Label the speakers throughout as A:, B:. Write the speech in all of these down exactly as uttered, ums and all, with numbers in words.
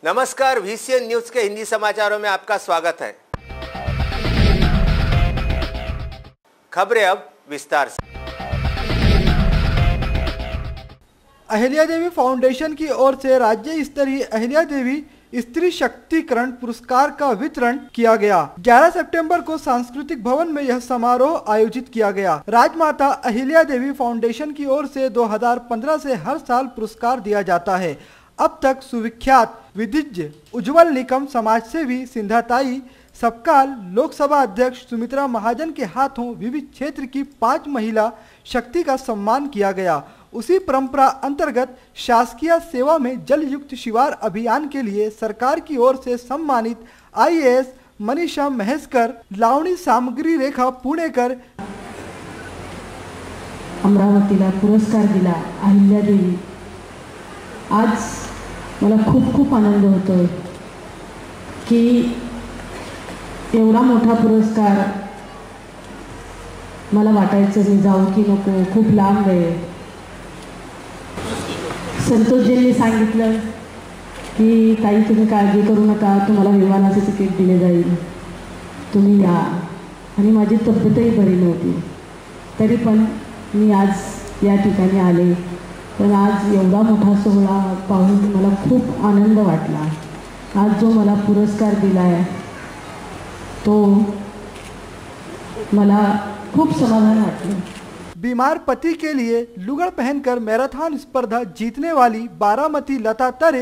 A: नमस्कार, VCN news के हिंदी समाचारों में आपका स्वागत है। खबरें अब विस्तार से।
B: अहिल्या देवी फाउंडेशन की ओर से राज्य स्तरीय अहिल्या देवी स्त्री शक्तिकरण पुरस्कार का वितरण किया गया। ग्यारह सितंबर को सांस्कृतिक भवन में यह समारोह आयोजित किया गया। राजमाता अहिल्या देवी फाउंडेशन की ओर से दो हज़ार पंद्रह से हर साल पुरस्कार दिया जाता है। अब तक सुविख्यात विदिज्य उज्जवल निकम, समाजसेवी सिंधाताई सबकाल, लोकसभा अध्यक्ष सुमित्रा महाजन के हाथों विविध क्षेत्र की पांच महिला शक्ति का सम्मान किया गया। उसी परंपरा अंतर्गत शासकीय सेवा में जल युक्त शिवार अभियान के लिए सरकार की ओर से सम्मानित आईएएस मनीषा महेशकर, लावणी सामग्री रेखा पुणेकर,
C: अमरावतीला पुरस्कार दिला अहिल्या देवी। आज मला खूप खूप आनंद होतोय की एवढा मोठा पुरस्कार मला वाटायचं मी जाऊ की नको, खूप लांब आहे। संतोषजींनी सांगितलं की ताई तुम्ही काळजी करू नका, तुम्हाला विमानाचे तिकीट दिले जाईल, तुम्ही या। आणि माझी तब्येतही बरी नव्हती, तरी पण मी आज या ठिकाणी आले। पण आज एवढा मोठा सोहळा पाहून मला खूप आनंद वाटला। आज जो मला पुरस्कार दिला आहे तो मला खूप समाधान वाटलं।
B: बीमार पति के लिए लुगड़ पहनकर मैराथन स्पर्धा जीतने वाली बारामती लता तरे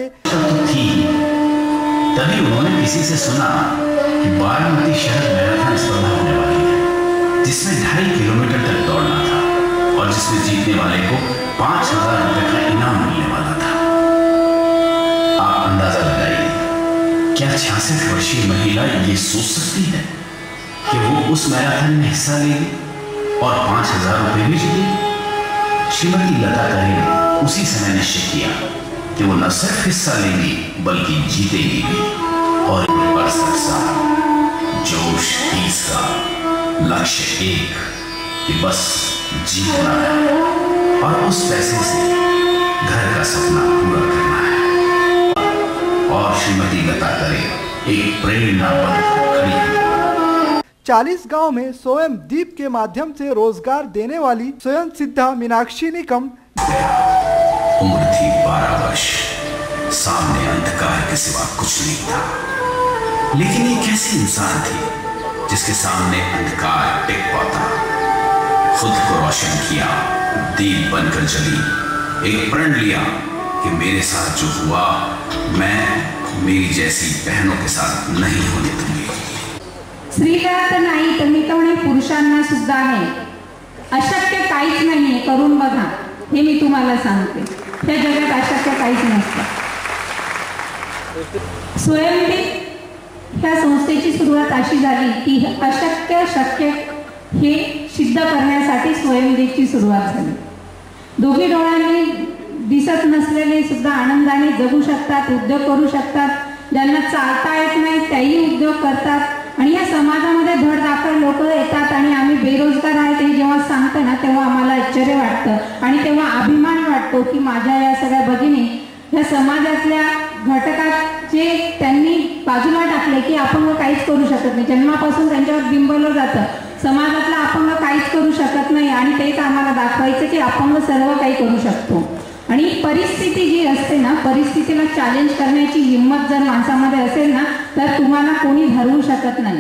D: तभी उन्होंने किसी से सुना कि बारामती शहर मैराथन स्पर्धा होने वाली है, जिसमें ढाई किलोमीटर तक दौड़ना था और जिसमें जीतने वाले को पांच हजार रुपए का इनाम मिलने वाला था। आप अंदाजा लगाइए, क्या छियासठ वर्षीय महिला ये सोच सकती है कि वो उस मैराथन में हिस्सा लेगी और पांच हजार रुपये भी जीतेगी? श्रीमती लता तरे ने उसी समय निश्चय किया कि वो न सिर्फ हिस्सा लेगी बल्कि जीतेगी भी। और अड़सठ साल, जोश तीस का, लक्ष्य एक कि बस जीतना है और उस पैसे से घर का सपना पूरा करना है। और श्रीमती लता तरे एक प्रेरणा बनकर खड़ी है।
B: चालीस गांव में स्वयं दीप के माध्यम से रोजगार देने वाली स्वयं सिद्धा मीनाक्षी निकम।
D: उम्र थी बारह वर्ष, सामने अंधकार के सिवा कुछ नहीं था। लेकिन ये कैसी इंसान थी जिसके सामने अंधकार टिक पाता? खुद को रोशन किया, दीप बनकर जली, एक प्रण लिया कि मेरे साथ जो हुआ मैं मेरी जैसी बहनों के साथ नहीं होने दूंगी।
E: स्त्रीला तर नाही तर मी तर म्हणे पुरुषांना सुद्धा आहे। अशक्य काहीच नाहीये, करून बघा, हे मी तुम्हाला सांगते। त्या जगात अशक्य काहीच नसतं। स्वयंदीप ह्या संस्थेची सुरुवात अशी झाली की अशक्य शक्य हे सिद्ध करण्यासाठी स्वयंदीपची सुरुवात झाली। दोघी डोळ्यांनी दिसत नसलेले सुद्धा आनंदाने जगू शकतात, उद्योग करू शकतात। ज्यांना चालता येत नाही तेही उद्योग करतात। आणि या समाजामध्ये धडधाकट लोक येतात आणि आम्ही बेरोजगार आहेत हे जेव्हा सांगतो ना तेव्हा आम्हाला आश्चर्य वाटतं आणि तेव्हा अभिमान वाटतो की माझ्या या सगळ्या भगिनी या समाजातल्या घटकाचे त्यांनी बाजूला टाकले की अपंग काहीच करू शकत नाही। जन्मापासून त्यांच्यावर बिंबवलं जातं समाजातला अपंग काहीच करू शकत नाही आणि तेच आम्हाला दाखवायचं की अपंग सर्व काही करू शकतो। आणि परिस्थिती जी असते ना, परिस्थितीला चॅलेंज करण्याची हिम्मत जर माणसामध्ये असेल ना तर तुम्हाला कोणी हरवू शकत नाही।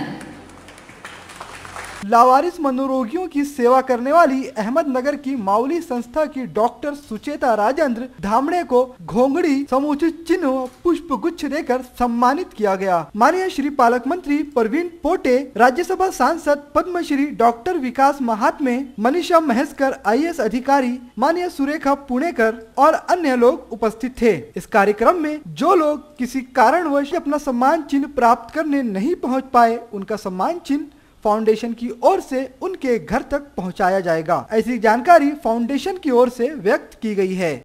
B: लावारिस मनोरोगियों की सेवा करने वाली अहमदनगर की माउली संस्था की डॉक्टर सुचेता राजेंद्र धामणे को घोंगड़ी समुचित चिन्ह पुष्प गुच्छ देकर सम्मानित किया गया। माननीय श्री पालक मंत्री प्रवीण पोटे, राज्यसभा सांसद पद्मश्री डॉक्टर विकास महात्मे, मनीषा महेशकर आईएएस अधिकारी, माननीय सुरेखा पुणेकर और अन्य लोग उपस्थित थे। इस कार्यक्रम में जो लोग किसी कारणवश अपना सम्मान चिन्ह प्राप्त करने नहीं पहुँच पाए, उनका सम्मान चिन्ह फाउंडेशन की ओर से उनके घर तक पहुंचाया जाएगा। ऐसी जानकारी फाउंडेशन की ओर से व्यक्त की गई है।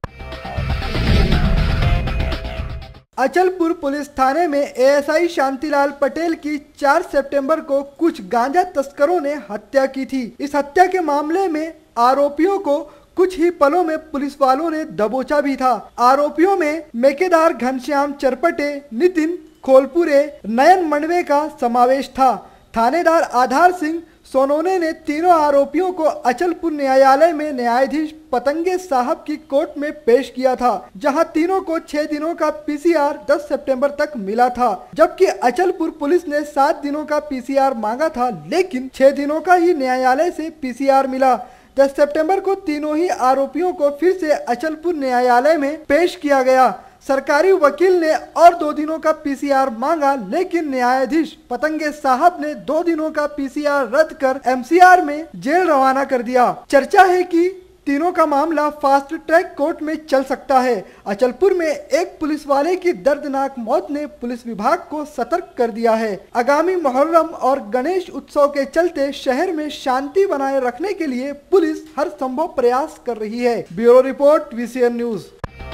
B: अचलपुर पुलिस थाने में एएसआई शांतिलाल पटेल की चार सितंबर को कुछ गांजा तस्करों ने हत्या की थी। इस हत्या के मामले में आरोपियों को कुछ ही पलों में पुलिस वालों ने दबोचा भी था। आरोपियों में मेकेदार घनश्याम चरपटे, नितिन खोलपुरे, नयन मंडवे का समावेश था। थानेदार आधार सिंह सोनोने ने तीनों आरोपियों को अचलपुर न्यायालय में न्यायाधीश पतंगे साहब की कोर्ट में पेश किया था, जहां तीनों को छह दिनों का पीसीआर दस सितंबर तक मिला था, जबकि अचलपुर पुलिस ने सात दिनों का पीसीआर मांगा था, लेकिन छह दिनों का ही न्यायालय से पीसीआर मिला। दस सितंबर को तीनों ही आरोपियों को फिर से अचलपुर न्यायालय में पेश किया गया। सरकारी वकील ने और दो दिनों का पीसीआर मांगा, लेकिन न्यायाधीश पतंगे साहब ने दो दिनों का पीसीआर रद्द कर एमसीआर में जेल रवाना कर दिया। चर्चा है कि तीनों का मामला फास्ट ट्रैक कोर्ट में चल सकता है। अचलपुर में एक पुलिस वाले की दर्दनाक मौत ने पुलिस विभाग को सतर्क कर दिया है। आगामी मुहर्रम और गणेश उत्सव के चलते शहर में शांति बनाए रखने के लिए पुलिस हर संभव प्रयास कर रही है। Bureau report, VCN news.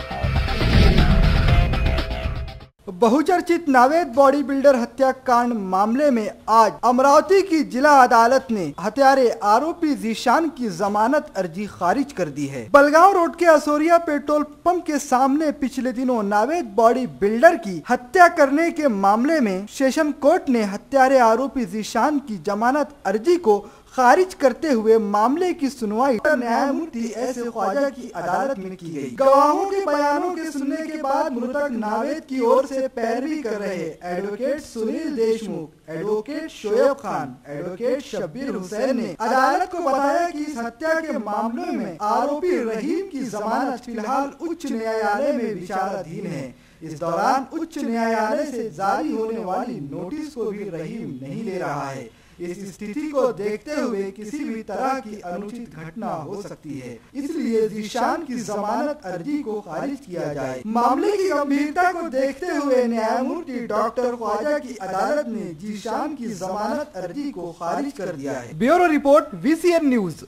B: बहुचर्चित नावेद बॉडी बिल्डर हत्याकांड मामले में आज अमरावती की जिला अदालत ने हत्यारे आरोपी जीशान की जमानत अर्जी खारिज कर दी है। बलगांव रोड के असोरिया पेट्रोल पंप के सामने पिछले दिनों नावेद बॉडी बिल्डर की हत्या करने के मामले में सेशन कोर्ट ने हत्यारे आरोपी जीशान की जमानत अर्जी को खारिज करते हुए मामले की सुनवाई न्यायमूर्ति एस ए ख्वाजा की अदालत में की गई। गवाहों के बयानों के सुनने के बाद मृतक नावेद की ओर से पैरवी कर रहे advocate Sunil Deshmukh, advocate Shoaib Khan, advocate Shabbir Hussain ने अदालत को बताया कि इस हत्या के मामले में आरोपी रहीम की जमानत फिलहाल उच्च न्यायालय में विचाराधीन है। इस दौरान उच्च न्यायालय से जारी होने वाली नोटिस को भी रहीम नहीं ले रहा है। इस स्थिति को देखते हुए किसी भी तरह की अनुचित घटना हो सकती है, इसलिए जीशान की जमानत अर्जी को खारिज किया जाए। मामले की गंभीरता को देखते हुए न्यायमूर्ति डॉक्टर ख्वाजा की अदालत ने जीशान की जमानत अर्जी को खारिज कर दिया है। Bureau report, VCN news.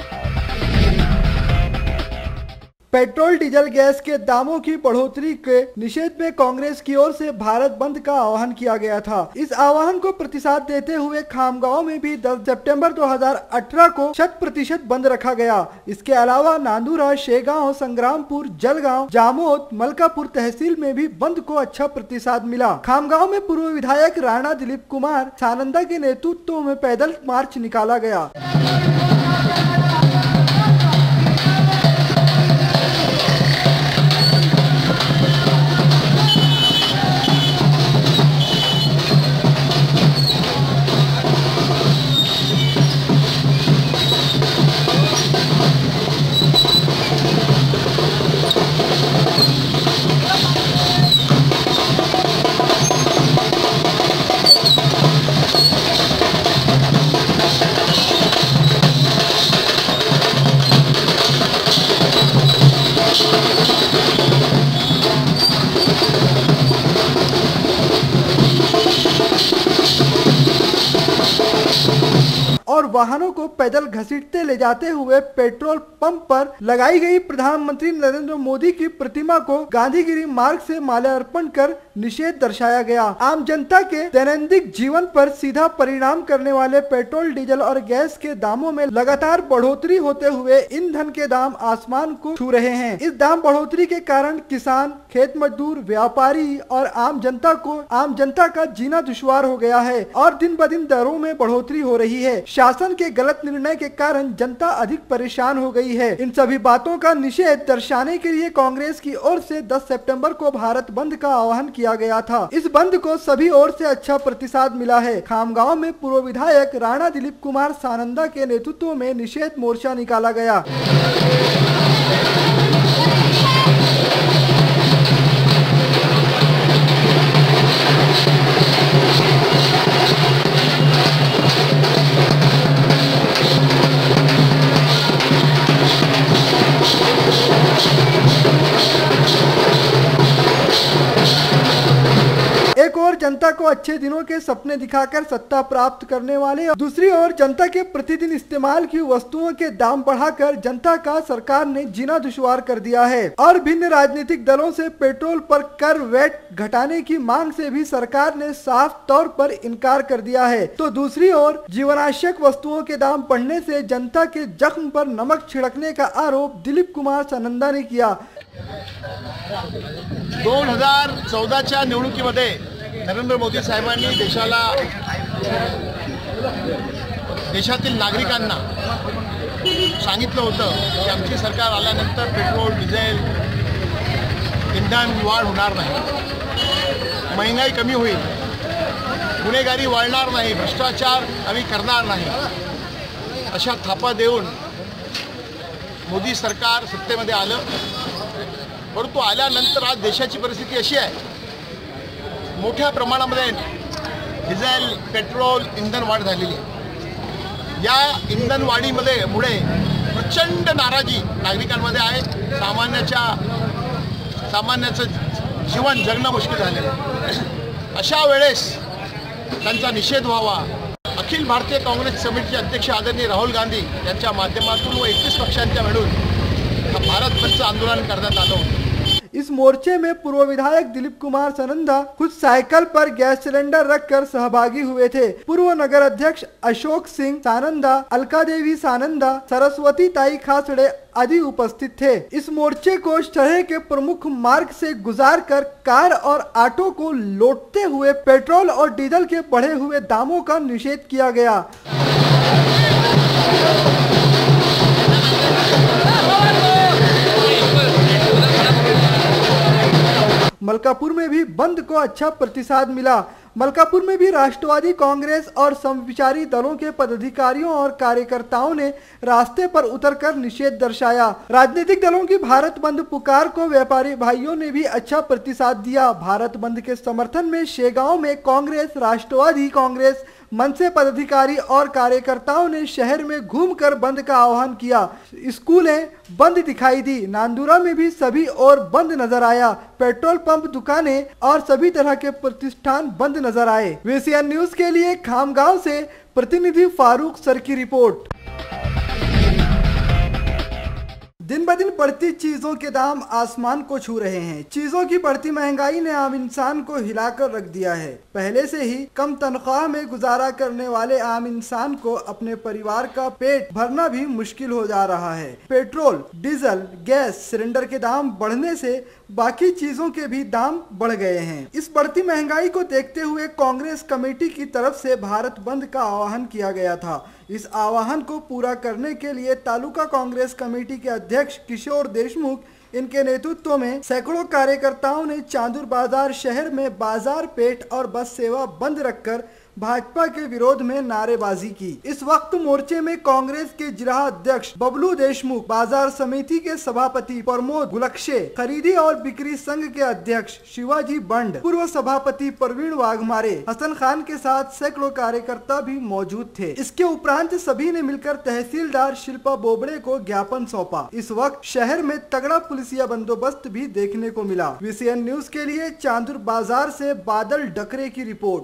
B: Petrol diesel gas के दामों की बढ़ोतरी के निषेध में कांग्रेस की ओर से भारत बंद का आह्वान किया गया था। इस आह्वान को प्रतिसाद देते हुए खामगांव में भी दस सितंबर दो हज़ार अठारह को शत प्रतिशत बंद रखा गया। इसके अलावा नांदुरा, शेगांव, संग्रामपुर, जलगांव, जामोद, मलकापुर तहसील में भी बंद को अच्छा प्रतिसाद मिला। खामगांव में पूर्व विधायक राणा दिलीप कुमार सानंदा के नेतृत्व में पैदल मार्च निकाला गया। और वाहनों को पैदल घसीटते ले जाते हुए पेट्रोल पंप पर लगाई गई प्रधानमंत्री नरेंद्र मोदी की प्रतिमा को गांधीगिरी मार्ग से माल्यार्पण कर निषेध दर्शाया गया। आम जनता के दैनंदिन जीवन पर सीधा परिणाम करने वाले पेट्रोल, डीजल और गैस के दामों में लगातार बढ़ोतरी होते हुए ईंधन के दाम आसमान को छू रहे हैं। इस दाम बढ़ोतरी के कारण किसान, खेत मजदूर, व्यापारी और आम जनता को आम जनता का जीना दुश्वार हो गया है और दिन ब दिन दरों में बढ़ोतरी हो रही है। शासन के गलत निर्णय के कारण जनता अधिक परेशान हो गई है। इन सभी बातों का निषेध दर्शाने के लिए कांग्रेस की ओर से दस सितंबर को भारत बंद का आह्वान किया गया था। इस बंद को सभी ओर से अच्छा प्रतिसाद मिला है। खामगांव में पूर्व विधायक राणा दिलीप कुमार सानंदा के नेतृत्व में निषेध मोर्चा निकाला गया। एक और जनता को अच्छे दिनों के सपने दिखाकर सत्ता प्राप्त करने वाले और दूसरी ओर जनता के प्रतिदिन इस्तेमाल की वस्तुओं के दाम बढ़ाकर जनता का सरकार ने जीना दुश्वार कर दिया है। और भिन्न राजनीतिक दलों से पेट्रोल पर कर वैट घटाने की मांग से भी सरकार ने साफ तौर पर इनकार कर दिया है, तो दूसरी ओर जीवनावश्यक वस्तुओं के दाम बढ़ने से जनता के जख्म पर नमक छिड़कने का आरोप दिलीप कुमार सानंदा ने किया।
F: दोन हजार चौदाच्या निवडणुकीमध्ये नरेंद्र मोदी साहेबांनी देशाला देशातील नागरिकांना सांगितलं होतं की आमची सरकार आल्यानंतर पेट्रोल डिझेल इंधन वाढ होणार नाही, महंगाई कमी होईल, गुन्हेगारी वाढणार नाही, भ्रष्टाचार आम्ही करणार नाही, अशा थापा देऊन मोदी सरकार सत्तेमध्ये आलं। परंतु आल्यानंतर आज देशाची परिस्थिती अशी आहे, मोठ्या प्रमाणामध्ये डिझेल पेट्रोल इंधन वाढ झालेली आहे। या इंधन वाढीमध्ये मुळे प्रचंड नाराजी नागरिकांमध्ये आहे। सामान्याच्या सामान्याचं जीवन जगणं मुश्किल झालेलं आहे। अशा वेळेस त्यांचा निषेध व्हावा, अखिल भारतीय काँग्रेस समितीचे अध्यक्ष आदरणीय राहुल गांधी यांच्या माध्यमातून व एकवीस पक्षांच्या मिळून भारत बंदचं आंदोलन करण्यात आलं होतं।
B: इस मोर्चे में पूर्व विधायक दिलीप कुमार सानंदा खुद साइकिल पर गैस सिलेंडर रखकर सहभागी हुए थे। पूर्व नगर अध्यक्ष अशोक सिंह सानंदा, अलका देवी सानंदा, सरस्वती ताई खासड़े आदि उपस्थित थे। इस मोर्चे को शहर के प्रमुख मार्ग से गुजारकर कार और ऑटो को लौटते हुए पेट्रोल और डीजल के बढ़े हुए दामों का निषेध किया गया। मलकापुर में भी बंद को अच्छा प्रतिसाद मिला। मलकापुर में भी राष्ट्रवादी कांग्रेस और समविचारी दलों के पदाधिकारियों और कार्यकर्ताओं ने रास्ते पर उतरकर निषेध दर्शाया। राजनीतिक दलों की भारत बंद पुकार को व्यापारी भाइयों ने भी अच्छा प्रतिसाद दिया। भारत बंद के समर्थन में शेगांव में कांग्रेस, राष्ट्रवादी कांग्रेस, मनसे पदाधिकारी और कार्यकर्ताओं ने शहर में घूमकर बंद का आह्वान किया। स्कूलें बंद दिखाई दी। नांदुरा में भी सभी और बंद नजर आया। पेट्रोल पंप, दुकानें और सभी तरह के प्रतिष्ठान बंद नजर आए। वीसीएन न्यूज के लिए खामगांव से प्रतिनिधि फारूक सर की रिपोर्ट। दिन ब दिन बढ़ती चीजों के दाम आसमान को छू रहे हैं। चीजों की बढ़ती महंगाई ने आम इंसान को हिलाकर रख दिया है। पहले से ही कम तनख्वाह में गुजारा करने वाले आम इंसान को अपने परिवार का पेट भरना भी मुश्किल हो जा रहा है। पेट्रोल, डीजल, गैस सिलेंडर के दाम बढ़ने से बाकी चीजों के भी दाम बढ़ गए हैं। इस बढ़ती महंगाई को देखते हुए कांग्रेस कमेटी की तरफ से भारत बंद का आह्वान किया गया था। इस आह्वान को पूरा करने के लिए तालुका कांग्रेस कमेटी के अध्यक्ष किशोर देशमुख, इनके नेतृत्व में सैकड़ों कार्यकर्ताओं ने चांदूर बाजार शहर में बाजार, पेट और बस सेवा बंद रखकर भाजपा के विरोध में नारेबाजी की। इस वक्त मोर्चे में कांग्रेस के जिला अध्यक्ष बबलू देशमुख, बाजार समिति के सभापति प्रमोद गुलक्षे, खरीदी और बिक्री संघ के अध्यक्ष शिवाजी बंड, पूर्व सभापति प्रवीण वाघमारे, हसन खान के साथ सैकड़ों कार्यकर्ता भी मौजूद थे। इसके उपरांत सभी ने मिलकर तहसीलदार शिल्पा बोबड़े को ज्ञापन सौंपा। इस वक्त शहर में तगड़ा पुलिसिया बंदोबस्त भी देखने को मिला। वीसीएन न्यूज के लिए चांदूर बाजार से बादल डकरे की रिपोर्ट।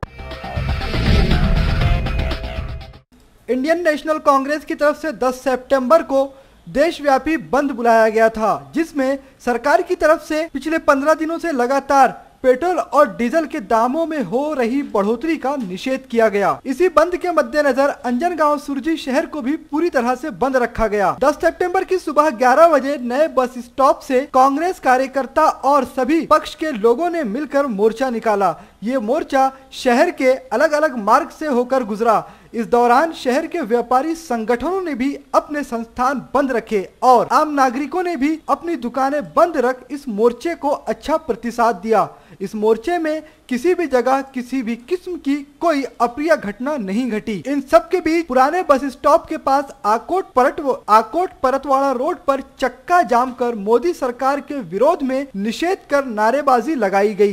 B: इंडियन नेशनल कांग्रेस की तरफ से दस सितंबर को देशव्यापी बंद बुलाया गया था, जिसमें सरकार की तरफ से पिछले पंद्रह दिनों से लगातार पेट्रोल और डीजल के दामों में हो रही बढ़ोतरी का निषेध किया गया। इसी बंद के मद्देनजर अंजनगांव सुरजी शहर को भी पूरी तरह से बंद रखा गया। दस सितंबर की सुबह ग्यारह बजे नए बस स्टॉप से कांग्रेस कार्यकर्ता और सभी पक्ष के लोगों ने मिलकर मोर्चा निकाला। ये मोर्चा शहर के अलग अलग मार्ग से होकर गुजरा। इस दौरान शहर के व्यापारी संगठनों ने भी अपने संस्थान बंद रखे और आम नागरिकों ने भी अपनी दुकानें बंद रख इस मोर्चे को अच्छा प्रतिसाद दिया। इस मोर्चे में किसी भी जगह किसी भी किस्म की कोई अप्रिय घटना नहीं घटी। इन सब के बीच पुराने बस स्टॉप के पास आकोट परट आकोट परतवाड़ा रोड पर चक्का जाम कर मोदी सरकार के विरोध में निषेध कर नारेबाजी लगाई गई।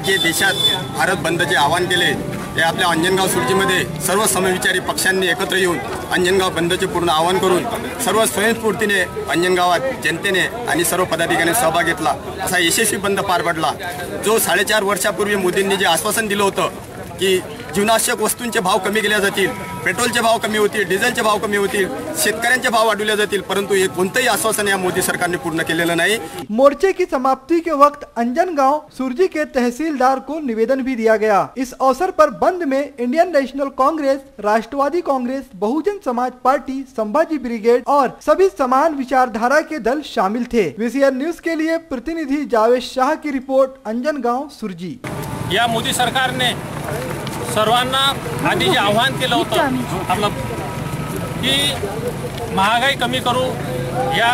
G: जे देशात भारत बंदचे आवाहन केले ते आपल्या अंजनगाव सुरजीमध्ये सर्व समविचारी पक्षांनी एकत्र येऊन अंजनगाव बंदचे पूर्ण आवाहन करून सर्व स्वयंस्फूर्तीने अंजनगावात जनतेने आणि सर्व पदाधिकाऱ्यांनी सहभाग घेतला. असा यशस्वी बंद पार पडला. जो साडेचार वर्षापूर्वी मोदींनी जे आश्वासन दिलं होतं की जीवनावश्यक वस्तूंचे भाव कमी केले जातील, पेट्रोलचे भाव कमी होतील, डिझेलचे भाव कमी होतील, शेतकऱ्यांचे भाव वाढवले जातील, परंतु हे कोणतेही आश्वासन या मोदी सरकारने पूर्ण केलेलं नाही.
B: मोर्चे की समाप्ति के वक्त अंजनगांव सुरजी के तहसीलदार को निवेदन भी दिया गया. इस अवसर पर बंद में इंडियन नेशनल कांग्रेस, राष्ट्रवादी Congress, Bahujan Samaj party, Sambhaji brigade और सभी समान विचारधारा के दल शामिल थे. वीसीआर न्यूज के लिए प्रतिनिधि जावेद शाह की रिपोर्ट, अंजनगांव सुरजी.
H: या मोदी सरकारने सर्वांना आधी जे आव्हान केलं होतं आपलं की महागाई कमी करू, या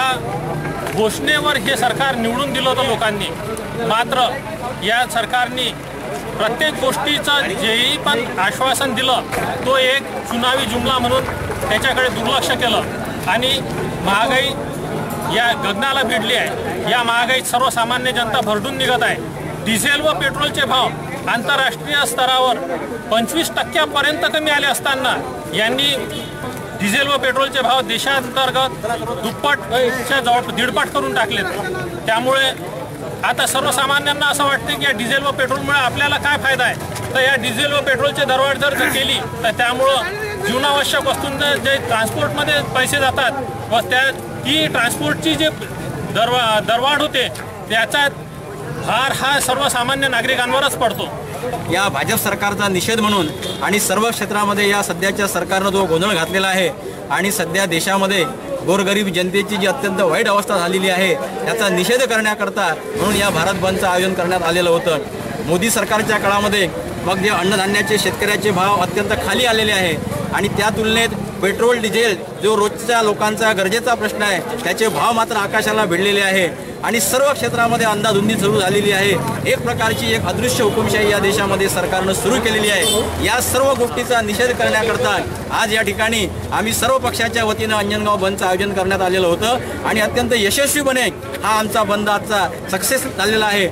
H: घोषणेवर हे सरकार निवडून दिलं होतं लोकांनी. मात्र या सरकारने प्रत्येक गोष्टीचं जेही पण आश्वासन दिलं तो एक चुनावी जुमला म्हणून त्याच्याकडे दुर्लक्ष केलं आणि महागाई या गगनाला भिडली आहे. या महागाईत सर्वसामान्य जनता भरडून निघत आहे. डिझेल व पेट्रोलचे भाव आंतरराष्ट्रीय स्तरावर पंचवीस टक्क्यापर्यंत कमी आले असताना यांनी डिझेल व पेट्रोलचे भाव देशांतर्गत दुप्पटच्या जवळ दीडपट करून टाकलेत. त्यामुळे आता सर्वसामान्यांना असं वाटतं की या डिझेल व पेट्रोलमुळे आपल्याला काय फायदा आहे. तर या डिझेल व पेट्रोलचे दरवाढ जर केली तर त्यामुळं जीवनावश्यक वस्तूंचे जे ट्रान्सपोर्टमध्ये पैसे जातात व त्या ती ट्रान्सपोर्टची जे दरवा दरवाढ होते त्याचा भार हा सर्वसामान्य नागरिकांवरच पडतो.
I: या भाजप सरकारचा निषेध म्हणून आणि सर्व क्षेत्रामध्ये या सध्याच्या सरकारनं जो गोंधळ घातलेला आहे आणि सध्या देशामध्ये गोरगरीब जनतेची जी अत्यंत वाईट अवस्था झालेली आहे त्याचा निषेध करण्याकरता म्हणून या भारत बंदचं आयोजन करण्यात आलेलं होतं. मोदी सरकारच्या काळामध्ये मग जे अन्नधान्याचे शेतकऱ्याचे भाव अत्यंत खाली आलेले आहे आणि त्या तुलनेत पेट्रोल डिझेल जो रोजच्या लोकांचा गरजेचा प्रश्न आहे त्याचे भाव मात्र आकाशाला भिडलेले आहे आणि सर्व क्षेत्रामध्ये अंधाधुंदी सुरू झालेली आहे. एक प्रकारची एक अदृश्य हुकुमशाही या देशामध्ये सरकारनं सुरू केलेली आहे. या सर्व गोष्टीचा निषेध करण्याकरता आज या ठिकाणी आम्ही सर्व पक्षाच्या वतीनं अंजनगाव बंदचं आयोजन करण्यात आलेलं होतं आणि अत्यंत यशस्वीपणे हा आमचा बंद आजचा सक्सेस झालेला आहे.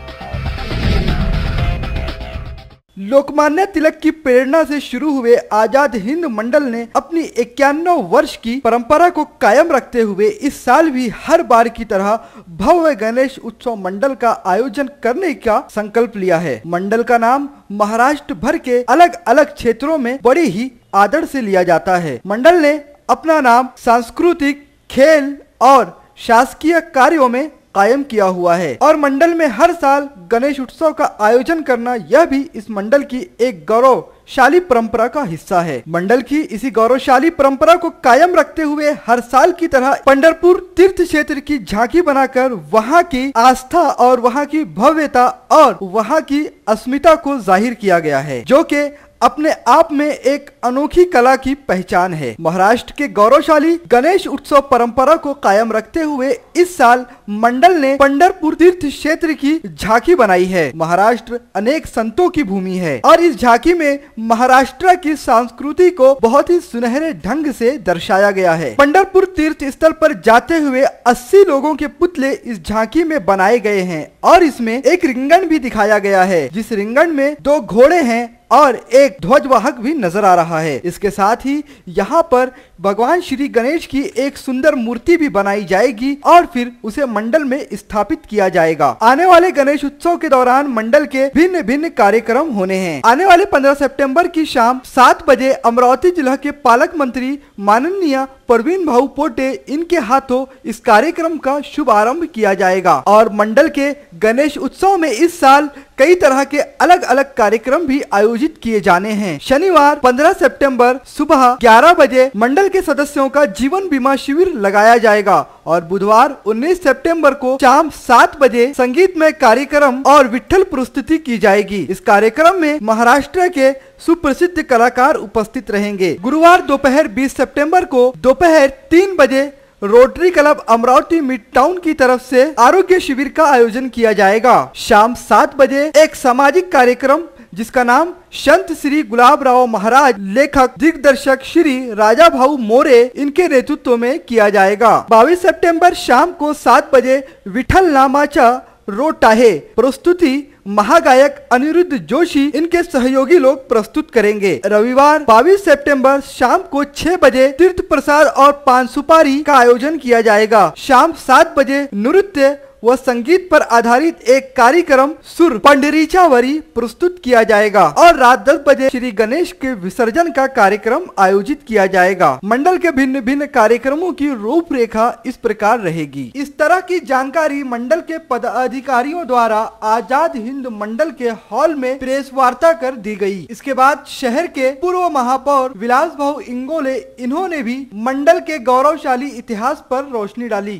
B: लोकमान्य तिलक की प्रेरणा से शुरू हुए आजाद हिंद मंडल ने अपनी इक्यानवे वर्ष की परंपरा को कायम रखते हुए इस साल भी हर बार की तरह भव्य गणेश उत्सव मंडल का आयोजन करने का संकल्प लिया है. मंडल का नाम महाराष्ट्र भर के अलग अलग क्षेत्रों में बड़ी ही आदर से लिया जाता है. मंडल ने अपना नाम सांस्कृतिक, खेल और शासकीय कार्यों में कायम किया हुआ है और मंडल में हर साल गणेश उत्सव का आयोजन करना यह भी इस मंडल की एक गौरवशाली परंपरा का हिस्सा है. मंडल की इसी गौरवशाली परंपरा को कायम रखते हुए हर साल की तरह पंढरपुर तीर्थ क्षेत्र की झांकी बनाकर वहां की आस्था और वहां की भव्यता और वहां की अस्मिता को जाहिर किया गया है, जो कि अपने आप में एक अनोखी कला की पहचान है. महाराष्ट्र के गौरवशाली गणेश उत्सव परंपरा को कायम रखते हुए इस साल मंडल ने पंढरपुर तीर्थ क्षेत्र की झांकी बनाई है. महाराष्ट्र अनेक संतों की भूमि है और इस झांकी में महाराष्ट्र की संस्कृति को बहुत ही सुनहरे ढंग से दर्शाया गया है. पंढरपुर तीर्थ स्थल पर जाते हुए अस्सी लोगों के पुतले इस झांकी में बनाए गए हैं और इसमें एक रिंगण भी दिखाया गया है, जिस रिंगण में दो घोड़े हैं और एक ध्वजवाहक भी नजर आ रहा है. इसके साथ ही यहाँ पर भगवान श्री गणेश की एक सुंदर मूर्ति भी बनाई जाएगी और फिर उसे मंडल में स्थापित किया जाएगा. आने वाले गणेश उत्सव के दौरान मंडल के भिन्न भिन्न कार्यक्रम होने हैं. आने वाले पंद्रह सितंबर की शाम सात बजे अमरावती जिला के पालक मंत्री माननीय प्रवीण भाऊ पोटे इनके हाथों इस कार्यक्रम का शुभारंभ किया जाएगा और मंडल के गणेश उत्सव में इस साल कई तरह के अलग अलग कार्यक्रम भी आयोजित किए जाने हैं. शनिवार पंद्रह सितंबर सुबह ग्यारह बजे मंडल के सदस्यों का जीवन बीमा शिविर लगाया जाएगा और बुधवार उन्नीस सितंबर को शाम सात बजे संगीतमय कार्यक्रम और विठ्ठल प्रस्तुति की जाएगी. इस कार्यक्रम में महाराष्ट्र के सुप्रसिद्ध कलाकार उपस्थित रहेंगे. गुरुवार दोपहर बीस सितंबर को दोपहर तीन बजे Rotary Club Amravati mid town की तरफ से आरोग्य शिविर का आयोजन किया जाएगा. शाम सात बजे एक सामाजिक कार्यक्रम जिसका नाम संत श्री गुलाब राव महाराज लेखक दिग्दर्शक श्री राजा भाऊ मोरे इनके नेतृत्व में किया जाएगा. बाईस सितंबर शाम को सात बजे विठ्ठल नामाचा रोट आहे प्रस्तुति महागायक अनिरुद्ध जोशी इनके सहयोगी लोग प्रस्तुत करेंगे। रविवार बाईस सितंबर शाम को छह बजे तीर्थ प्रसाद और पान सुपारी का आयोजन किया जाएगा। शाम सात बजे नृत्य व संगीत पर आधारित एक कार्यक्रम सुर पंडरीचावरी प्रस्तुत किया जाएगा और रात दस बजे श्री गणेश के विसर्जन का कार्यक्रम आयोजित किया जाएगा। मंडल के भिन्न भिन्न कार्यक्रमों की रूपरेखा इस प्रकार रहेगी। इस तरह की जानकारी मंडल के पदाधिकारियों द्वारा आजाद हिंद मंडल के हॉल में प्रेस वार्ता कर दी गई। इसके बाद शहर के पूर्व महापौर विलास भाऊ इंगोले इन्होंने भी मंडल के गौरवशाली इतिहास पर रोशनी डाली।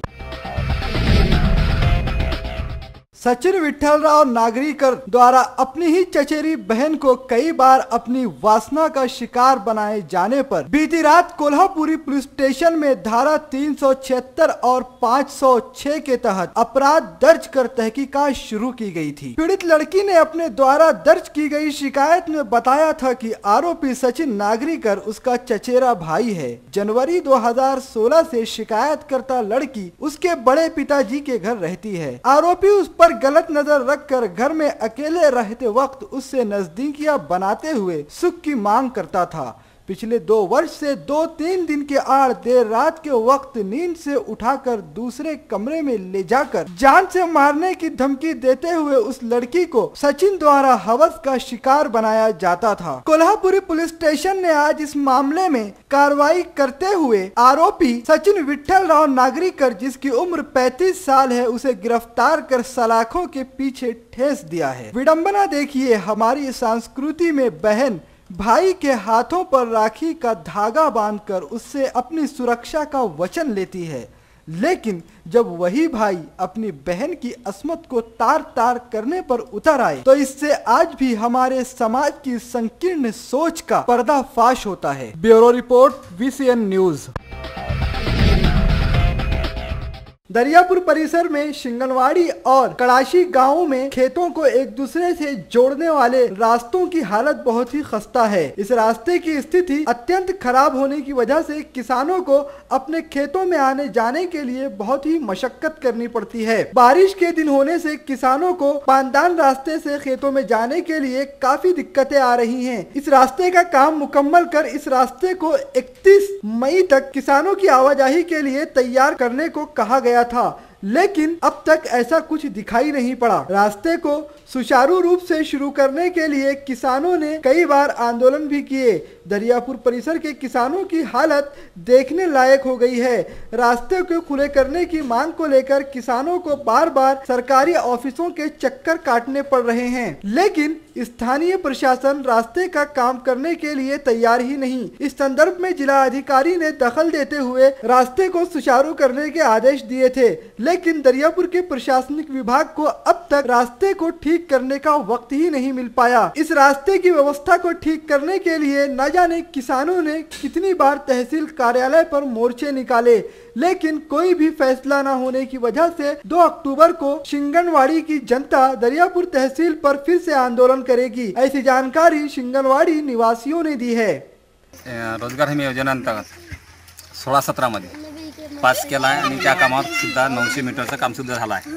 B: सचिन विठ्ठलराव नागरीकर द्वारा अपनी ही चचेरी बहन को कई बार अपनी वासना का शिकार बनाए जाने पर बीती रात कोल्हापुरी पुलिस स्टेशन में धारा तीन सौ छिहत्तर और पाँच सौ छह के तहत अपराध दर्ज कर तहकीकात शुरू की गई थी। पीड़ित लड़की ने अपने द्वारा दर्ज की गई शिकायत में बताया था कि आरोपी सचिन नागरीकर उसका चचेरा भाई है। जनवरी दो हजार सोलह से शिकायतकर्ता लड़की उसके बड़े पिताजी के घर रहती है। आरोपी उस पर गलत नजर रखकर घर में अकेले रहते वक्त उससे नजदीकियां बनाते हुए सुख की मांग करता था। पिछले दो वर्ष से दो तीन दिन के आड़ देर रात के वक्त नींद से उठाकर दूसरे कमरे में ले जाकर जान से मारने की धमकी देते हुए उस लड़की को सचिन द्वारा हवस का शिकार बनाया जाता था। कोल्हापुरी पुलिस स्टेशन ने आज इस मामले में कार्रवाई करते हुए आरोपी सचिन विठ्ठलराव नागरीकर, जिसकी उम्र पैंतीस साल है, उसे गिरफ्तार कर सलाखों के पीछे ठेस दिया है। विडंबना देखिए, हमारी संस्कृति में बहन भाई के हाथों पर राखी का धागा बांधकर उससे अपनी सुरक्षा का वचन लेती है, लेकिन जब वही भाई अपनी बहन की अस्मत को तार तार करने पर उतर आए तो इससे आज भी हमारे समाज की संकीर्ण सोच का पर्दाफाश होता है। Bureau report, VCN news. Daryapur परिसर में शिंगनवाड़ी और कड़ाशी गांवों में खेतों को एक दूसरे से जोड़ने वाले रास्तों की हालत बहुत ही खस्ता है। इस रास्ते की स्थिति अत्यंत खराब होने की वजह से किसानों को अपने खेतों में आने जाने के लिए बहुत ही मशक्कत करनी पड़ती है। बारिश के दिन होने से किसानों को पानदान रास्ते से खेतों में जाने के लिए काफी दिक्कतें आ रही हैं। इस रास्ते का काम मुकम्मल कर इस रास्ते को इकतीस मई तक किसानों की आवाजाही के लिए तैयार करने को कहा गया था, लेकिन अब तक ऐसा कुछ दिखाई नहीं पड़ा। रास्ते को सुचारू रूप से शुरू करने के लिए किसानों ने कई बार आंदोलन भी किए। दरियापुर परिसर के किसानों की हालत देखने लायक हो गई है। रास्ते को खुले करने की मांग को लेकर किसानों को बार बार सरकारी ऑफिसों के चक्कर काटने पड़ रहे हैं, लेकिन स्थानीय प्रशासन रास्ते का काम करने के लिए तैयार ही नहीं। इस संदर्भ में जिला अधिकारी ने दखल देते हुए रास्ते को सुचारू करने के आदेश दिए थे, लेकिन दरियापुर के प्रशासनिक विभाग को अब तक रास्ते को ठीक करने का वक्त ही नहीं मिल पाया। इस रास्ते की व्यवस्था को ठीक करने के लिए न जाने किसानों ने कितनी बार तहसील कार्यालय पर मोर्चे निकाले, लेकिन कोई भी फैसला न होने की वजह से दो अक्टूबर को शिंगनवाड़ी की जनता दरियापुर तहसील पर फिर से आंदोलन करेगी। ऐसी जानकारी शिंगनवाड़ी निवासियों ने दी है।
J: रोजगार हमी योजनेअंतर्गत सोळा सतरा मध्ये पास केला आहे आणि त्या कामावर सुद्धा नऊशे मीटरचं काम सुद्धा झालं आहे।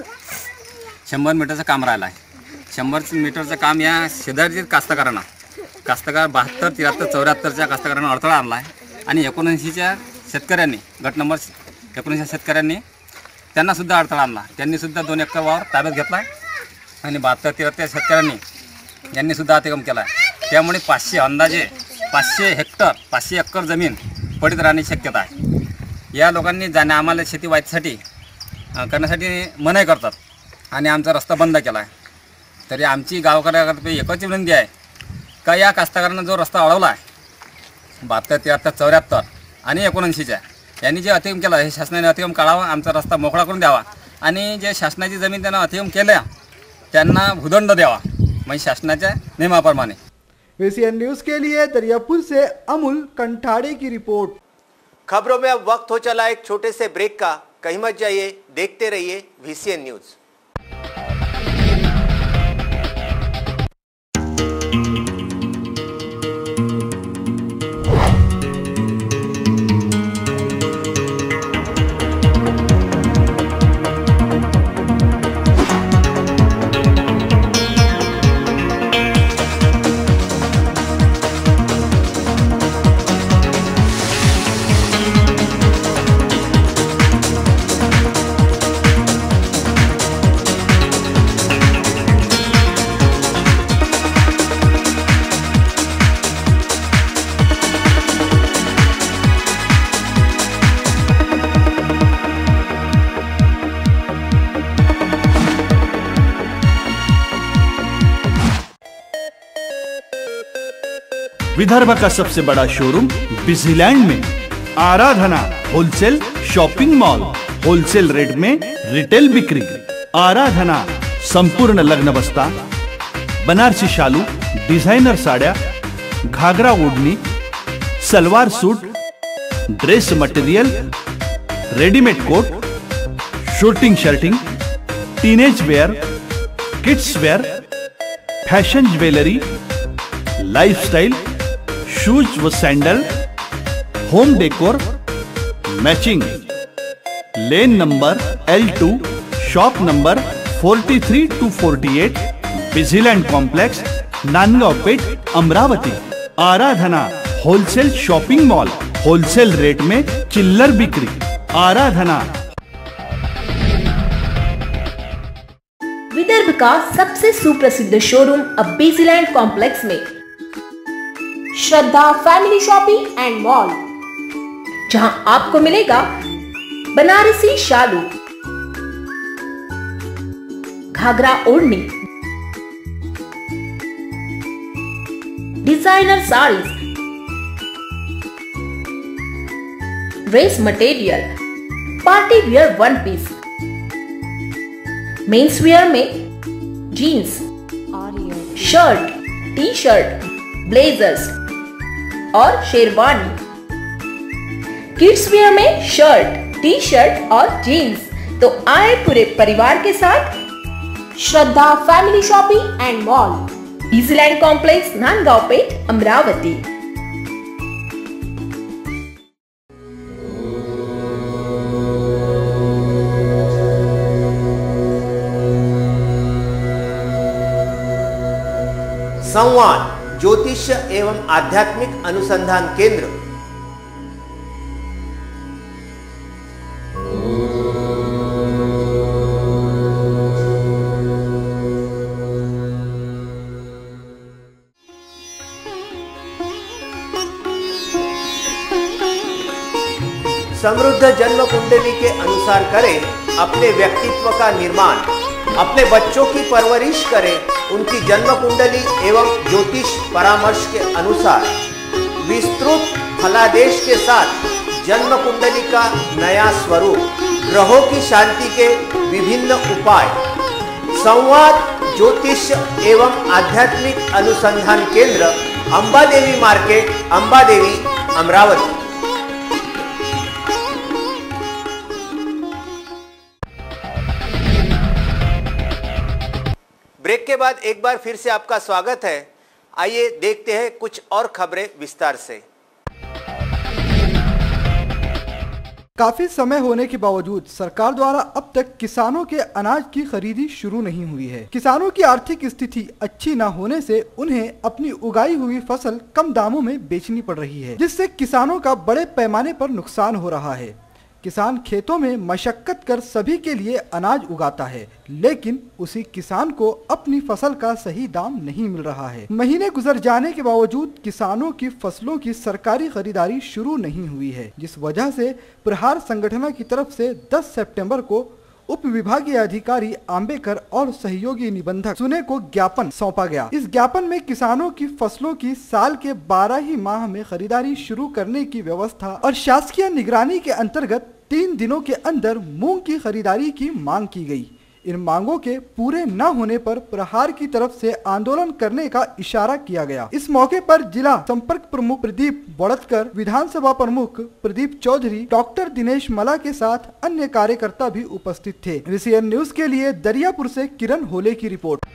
J: शंभर मीटरचं काम राहिलं आहे। शंभर मीटरचं काम या शेजारच्या कास्तकारांना कास्तकार बहात्तर त्र्याहत्तर चौऱ्याहत्तरच्या कास्तकारांना अडथळा आणला आहे आणि एकोणऐंशीच्या शेतकऱ्यांनी गट नंबर एकोणऐंशी शेतकऱ्यांनी त्यांना सुद्धा अडथळा आणला। त्यांनी सुद्धा दोन एकर वावर ताब्यात घेतला आहे आणि बहात्तर त्र्याहत्तर शेतकऱ्यांनी यांनी सुद्धा अतिक्रम केला आहे। त्यामुळे पाचशे अंदाजे पाचशे हेक्टर पाचशे एकर जमीन पडीत राहण्याची शक्यता आहे। या लोकांनी जाण्या आम्हाला शेती वाईसाठी करण्यासाठी मनाई करतात आणि आमचा रस्ता बंद केला आहे। तरी आमची गावकऱ्यातर्फे एकच विनंती आहे का या कास्तकारांना जो रस्ता अडवला आहे बहात्तर त्र्याहत्तर चौऱ्याहत्तर आणि एकोणऐंशीच्या यांनी जे अतिक्रम केला हे शासनाने अतिक्रम काढावा, आमचा रस्ता मोकळा करून द्यावा आणि जे शासनाची जमीन त्यांना अतिक्रम केल्या त्यांना भूदंड द्यावा, म्हणजे शासनाच्या नियमाप्रमाणे।
B: वीसीएन न्यूज के लिए दरियापुर से अमूल कंठाड़े की रिपोर्ट।
A: खबरों में अब वक्त हो चला एक छोटे से ब्रेक का। कहीं मत जाइए, देखते रहिए वीसीएन न्यूज।
K: विदर्भ का सबसे बड़ा शोरूम बिजीलैंड में। Aradhana wholesale shopping mall, wholesale rate में रिटेल बिक्री। आराधना संपूर्ण लग्न बस्ता, बनारसी शालू, डिझायनर साड्या, घागरा ओढणी, salwar suit, dress material, readymade coat, suiting shirting, teenage wear, kids wear, fashion jewellery, lifestyle, shoes व sandal, home decor, matching. Lane number L two, shop number forty three two forty eight, Bijiland complex, Nandgaon Peth, Amravati. Aradhana wholesale shopping mall, wholesale rate में चिल्लर बिक्री। आराधना।
L: विदर्भ का सबसे सुप्रसिद्ध showroom अब Bijiland complex में, Shraddha family shopping and mall, जहां आपको मिलेगा बनारसी शालू, घाघरा ओढ़नी, designer saris, dress material, party wear one piece, men's wear में jeans, shirt, T shirt, blazers और शेरवानी, किड्स वियर में शर्ट, टी शर्ट और जीन्स। तो आए पूरे परिवार के साथ Shraddha family shopping and mall, Bijiland complex, Nandgaon Peth, Amravati.
A: संवाद ज्योतिष एवं आध्यात्मिक अनुसंधान केंद्र। समृद्ध जन्म कुंडली के अनुसार करें अपने व्यक्तित्व का निर्माण, अपने बच्चों की परवरिश करें उनकी जन्म कुंडली एवं ज्योतिष परामर्श के अनुसार। विस्तृत फलादेश के साथ जन्म कुंडली का नया स्वरूप, ग्रहों की शांति के विभिन्न उपाय। संवाद ज्योतिष एवं आध्यात्मिक अनुसंधान केंद्र, अंबादेवी मार्केट, अंबादेवी, अमरावती। ब्रेक के बाद एक बार फिर से आपका स्वागत है। आइए देखते हैं कुछ और खबरें विस्तार से।
B: काफी समय होने के बावजूद सरकार द्वारा अब तक किसानों के अनाज की खरीदी शुरू नहीं हुई है। किसानों की आर्थिक स्थिति अच्छी न होने से उन्हें अपनी उगाई हुई फसल कम दामों में बेचनी पड़ रही है, जिससे किसानों का बड़े पैमाने पर नुकसान हो रहा है। किसान खेतों में मशक्कत कर सभी के लिए अनाज उगाता है, लेकिन उसी किसान को अपनी फसल का सही दाम नहीं मिल रहा है। महीने गुजर जाने के बावजूद किसानों की फसलों की सरकारी खरीदारी शुरू नहीं हुई है, जिस वजह से प्रहार संगठन की तरफ से दस सितंबर को उप विभागीय अधिकारी आंबेकर और सहयोगी निबंधक सुने को ज्ञापन सौंपा गया। इस ज्ञापन में किसानों की फसलों की साल के बारह ही माह में खरीदारी शुरू करने की व्यवस्था और शासकीय निगरानी के अंतर्गत तीन दिनों के अंदर मूंग की खरीदारी की मांग की गई। इन मांगों के पूरे न होने पर प्रहार की तरफ से आंदोलन करने का इशारा किया गया। इस मौके पर जिला संपर्क प्रमुख प्रदीप बोड़तकर, विधानसभा प्रमुख प्रदीप चौधरी, डॉक्टर दिनेश मला के साथ अन्य कार्यकर्ता भी उपस्थित थे। वीसीएन न्यूज के लिए दरियापुर से किरण होले की रिपोर्ट।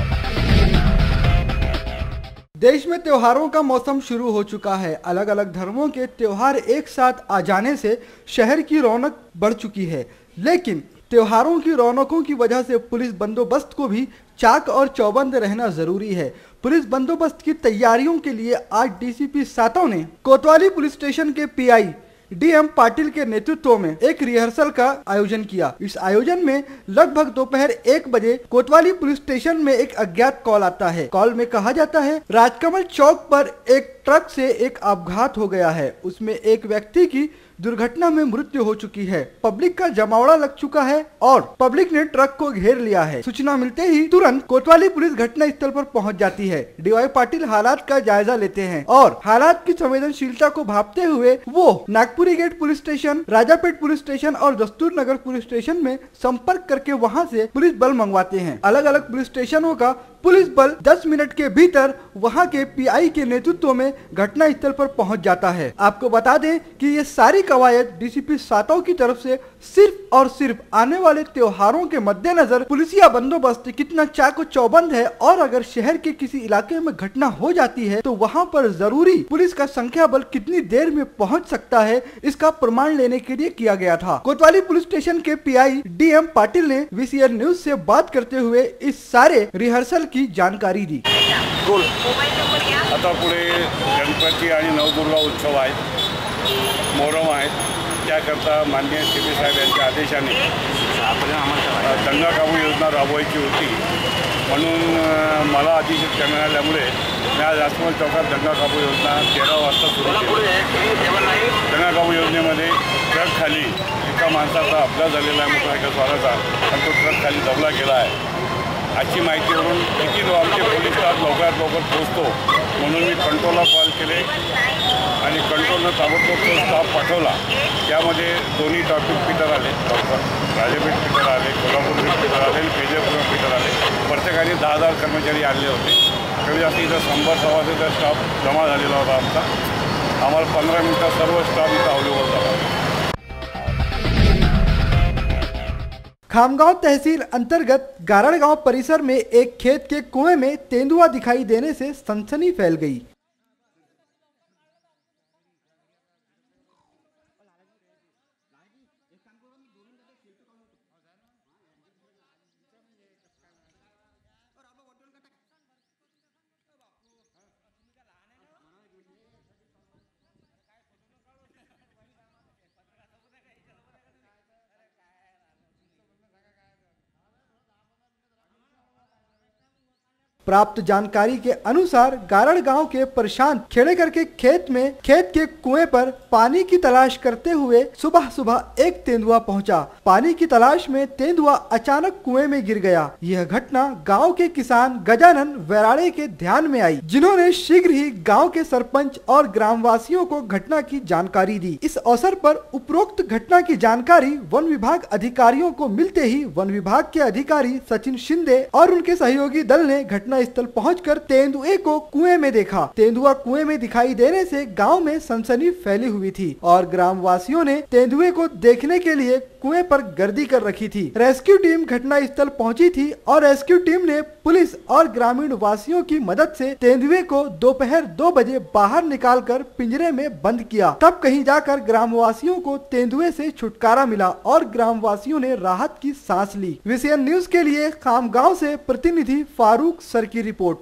B: देश में त्योहारों का मौसम शुरू हो चुका है। अलग अलग धर्मों के त्योहार एक साथ आ जाने से शहर की रौनक बढ़ चुकी है, लेकिन त्योहारों की रौनकों की वजह से पुलिस बंदोबस्त को भी चाक और चौबंद रहना जरूरी है। पुलिस बंदोबस्त की तैयारियों के लिए आज डीसीपी सातों ने कोतवाली पुलिस स्टेशन के पीआई डीएम पाटिल के नेतृत्व में एक रिहर्सल का आयोजन किया। इस आयोजन में लगभग दोपहर एक बजे कोतवाली पुलिस स्टेशन में एक अज्ञात कॉल आता है। कॉल में कहा जाता है, राजकमल चौक पर एक ट्रक से एक अपघात हो गया है। उसमें एक व्यक्ति की दुर्घटना में मृत्यु हो चुकी है। पब्लिक का जमावड़ा लग चुका है और पब्लिक ने ट्रक को घेर लिया है। सूचना मिलते ही तुरंत कोतवाली पुलिस घटना स्थल पर पहुंच जाती है। डीवाई पाटिल हालात का जायजा लेते हैं और हालात की संवेदनशीलता को भांपते हुए वो Nagpuri gate police station, Rajapeth police station और दस्तूर नगर पुलिस स्टेशन में संपर्क करके वहां से पुलिस बल मंगवाते हैं। अलग अलग पुलिस स्टेशनों का पुलिस बल दस मिनट के भीतर वहां के पीआई के नेतृत्व में घटना स्थल पर पहुंच जाता है। आपको बता दें कि ये सारी कवायद डीसीपी सातों की तरफ से सिर्फ और सिर्फ आने वाले त्योहारों के मद्देनजर पुलिसिया बंदोबस्त कितना चाको चौबंद है और अगर शहर के किसी इलाके में घटना हो जाती है तो वहां पर जरूरी पुलिस का संख्या बल कितनी देर में पहुंच सकता है, इसका प्रमाण लेने के लिए किया गया था। कोतवाली पुलिस स्टेशन के पीआई डीएम पाटिल ने वीसीआर न्यूज से बात करते हुए इस सारे रिहर्सल की जानकारी दी।
M: आता पुढे गणपती आणि नवदुर्गा उत्सव आहेत, मोहरम आहेत, त्याकरता माननीय सीपी साहेब यांच्या आदेशाने दंगा काबू योजना राबवायची होती म्हणून मला आदेशित करण्यात आल्यामुळे मी आज आसमल चौकात दंगा काबू योजना तेरा वाजता सुरू केली। दंगा काबू योजनेमध्ये ट्रक खाली एका माणसाचा अपघात झालेला आहे, मोटरसायकलस्वाराचा, आणि तो ट्रक खाली दबला गेला आहे। आजची माहितीवरून किती आमचे पोलीस स्टाफ लवकरात लवकर पोहोचतो म्हणून मी कंट्रोलला कॉल केले आणि कंट्रोलनं ताबडतोब तो स्टाफ पाठवला। त्यामध्ये दोन्ही ट्रॅफिक पीटर आले, राजापेठ पीटर आले, कोल्हापूर पीटर आले, पेजपूर पीटर आले, प्रत्येकाने दहा हजार कर्मचारी आणले होते। कमी जास्त इथं शंभर सव्वाशेचा स्टाफ जमा झालेला होता आमचा। आम्हाला पंधरा मिनटात सर्व स्टाफ इथं अवेलेबल झाला।
B: खामगांव तहसील अंतर्गत गारड़गांव परिसर में एक खेत के कुएं में तेंदुआ दिखाई देने से सनसनी फैल गई। प्राप्त जानकारी के अनुसार गारड़ गांव के प्रशांत खेड़ेकर के खेत में खेत के कुएं पर पानी की तलाश करते हुए सुबह सुबह एक तेंदुआ पहुंचा। पानी की तलाश में तेंदुआ अचानक कुएं में गिर गया। यह घटना गांव के किसान गजानन वैराड़े के ध्यान में आई, जिन्होंने शीघ्र ही गांव के सरपंच और ग्रामवासियों को घटना की जानकारी दी। इस अवसर पर उपरोक्त घटना की जानकारी वन विभाग अधिकारियों को मिलते ही वन विभाग के अधिकारी सचिन शिंदे और उनके सहयोगी दल ने घटना स्थल पहुंचकर तेंदुए को कुएं में देखा। तेंदुआ कुएं में दिखाई देने से गांव में सनसनी फैली हुई थी और ग्रामवासियों ने तेंदुए को देखने के लिए कुएं पर गर्दी कर रखी थी। रेस्क्यू टीम घटना स्थल पहुंची थी और रेस्क्यू टीम ने पुलिस और ग्रामीण वासियों की मदद से तेंदुए को दोपहर दो बजे बाहर निकालकर पिंजरे में बंद किया। तब कहीं जाकर ग्रामवासियों को तेंदुए से छुटकारा मिला और ग्रामवासियों ने राहत की सांस ली। वीसीएन न्यूज के लिए खामगांव से प्रतिनिधि फारूक सर की रिपोर्ट।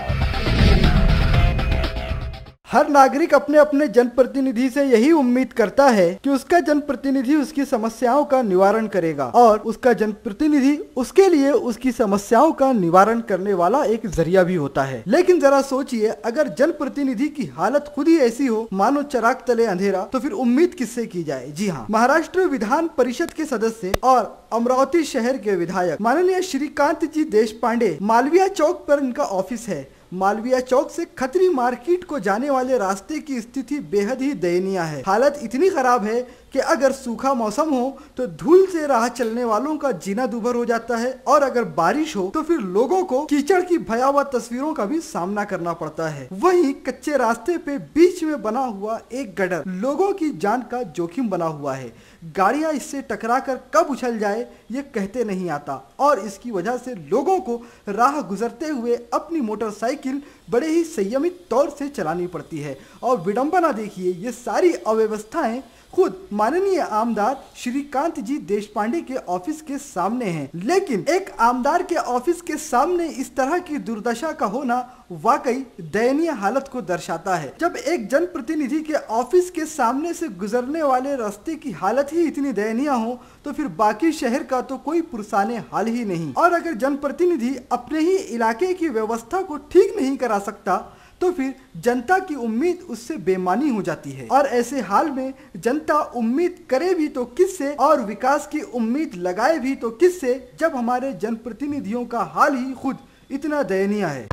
B: हर नागरिक अपने अपने जनप्रतिनिधि से यही उम्मीद करता है कि उसका जनप्रतिनिधि उसकी समस्याओं का निवारण करेगा और उसका जनप्रतिनिधि उसके लिए उसकी समस्याओं का निवारण करने वाला एक जरिया भी होता है। लेकिन जरा सोचिए, अगर जनप्रतिनिधि की हालत खुद ही ऐसी हो मानो चराग तले अंधेरा, तो फिर उम्मीद किससे की जाए। जी हाँ, महाराष्ट्र विधान परिषद के सदस्य और अमरावती शहर के विधायक माननीय श्रीकांत जी देशपांडे, मालवीय चौक पर इनका ऑफिस है। मालवीय चौक से खत्री मार्केट को जाने वाले रास्ते की स्थिति बेहद ही दयनीय है। हालत इतनी खराब है कि अगर सूखा मौसम हो तो धूल से राह चलने वालों का जीना दूभर हो जाता है और अगर बारिश हो तो फिर लोगों को कीचड़ की भयावह तस्वीरों का भी सामना करना पड़ता है। वहीं कच्चे रास्ते पे बीच में बना हुआ एक गटर लोगों की जान का जोखिम बना हुआ है। गाड़ियां इससे टकराकर कब उछल जाए ये कहते नहीं आता और इसकी वजह से लोगों को राह गुजरते हुए अपनी मोटरसाइकिल बड़े ही संयमित तौर से चलानी पड़ती है। और विडंबना देखिए, ये सारी अव्यवस्थाएं खुद माननीय आमदार श्रीकांत जी देशपांडे के ऑफिस के सामने हैं। लेकिन एक आमदार के ऑफिस के सामने इस तरह की दुर्दशा का होना वाकई दयनीय हालत को दर्शाता है। जब एक जनप्रतिनिधि के ऑफिस के सामने से गुजरने वाले रास्ते की हालत ही इतनी दयनीय हो तो फिर बाकी शहर का तो कोई पुरसाने हाल ही नहीं। और अगर जनप्रतिनिधि अपने ही इलाके की व्यवस्था को ठीक नहीं करा सकता तो फिर जनता की उम्मीद उससे बेमानी हो जाती है। और ऐसे हाल में जनता उम्मीद करे भी तो किससे और विकास की उम्मीद लगाए भी तो किससे, जब हमारे जनप्रतिनिधियों का हाल ही खुद इतना दयनीय है।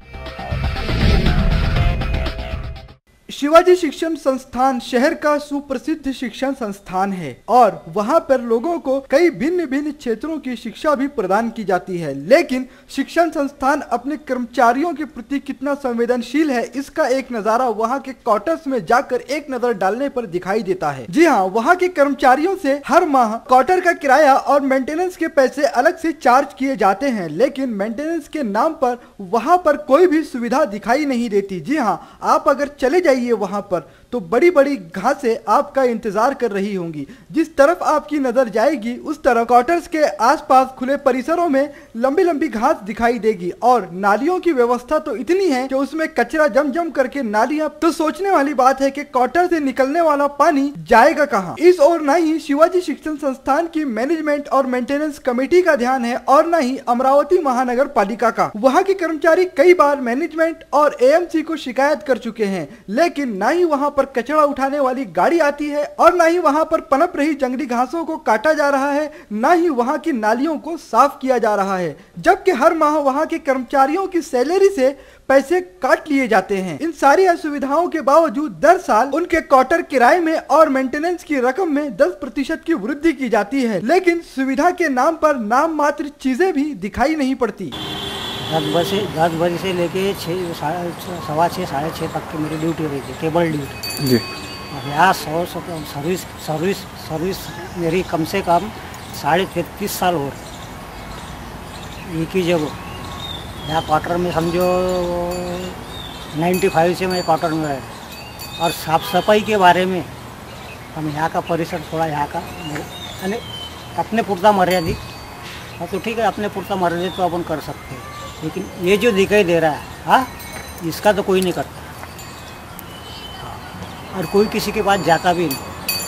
B: शिवाजी शिक्षण संस्थान शहर का सुप्रसिद्ध शिक्षण संस्थान है और वहां पर लोगों को कई भिन्न भिन्न क्षेत्रों की शिक्षा भी प्रदान की जाती है। लेकिन शिक्षण संस्थान अपने कर्मचारियों के प्रति कितना संवेदनशील है, इसका एक नजारा वहां के क्वार्टर्स में जाकर एक नजर डालने पर दिखाई देता है। जी हाँ, वहां के कर्मचारियों से हर माह क्वार्टर का किराया और मेंटेनेंस के पैसे अलग से चार्ज किए जाते हैं, लेकिन मेंटेनेंस के नाम पर वहां पर कोई भी सुविधा दिखाई नहीं देती। जी हाँ, आप अगर चले जाइए वहां पर तो बड़ी बड़ी घासें आपका इंतजार कर रही होंगी। जिस तरफ आपकी नजर जाएगी उस तरफ क्वार्टर्स के आसपास खुले परिसरों में लंबी लंबी घास दिखाई देगी और नालियों की व्यवस्था तो इतनी है कि उसमें कचरा जम जम करके नालियां, तो सोचने वाली बात है कि क्वार्टर से निकलने वाला पानी जाएगा कहां। इस ओर न ही शिवाजी शिक्षण संस्थान की मैनेजमेंट और मेंटेनेंस कमेटी का ध्यान है और न ही अमरावती महानगर पालिका का। वहां के कर्मचारी कई बार मैनेजमेंट और एएमसी को शिकायत कर चुके हैं, लेकिन न ही वहां पर कचरा उठाने वाली गाड़ी आती है और ना ही वहां पर पनप रही जंगली घासों को काटा जा रहा है, ना ही वहां की नालियों को साफ किया जा रहा है, जबकि हर माह वहां के कर्मचारियों की सैलरी से पैसे काट लिए जाते हैं। इन सारी असुविधाओं के बावजूद दर साल उनके क्वार्टर किराए में और मेंटेनेंस की रकम में दस प्रतिशत की वृद्धि की जाती है, लेकिन सुविधा के नाम पर नाम मात्र चीजें भी दिखाई नहीं पड़ती।
N: दस बजे दस बजे से लेके छः साढ़े सवा छः साढ़े छः तक की मेरी ड्यूटी रही थी, केबल ड्यूटी जी। और यहाँ सौ सर्विस सर्विस सर्विस मेरी कम से कम साढ़े तैंतीस साल हो रही एक ही जगह। यहाँ क्वार्टर में समझो नाइन्टी फाइव से मैं क्वार्टर में रहा। और साफ़ सफाई के बारे में हम यहाँ का परिसर थोड़ा यहाँ का यानी अपने पुरता मर्यादित, हाँ तो ठीक है अपने पुरता मर्यादित तो अपन कर सकते हैं, लेकिन ये जो दिखाई दे रहा है हाँ इसका तो कोई नहीं करता हाँ, और कोई किसी के पास जाता भी नहीं